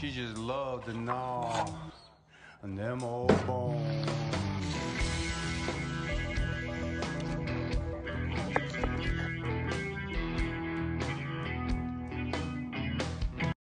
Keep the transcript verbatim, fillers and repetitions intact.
She just loved to gnaw on them old bones.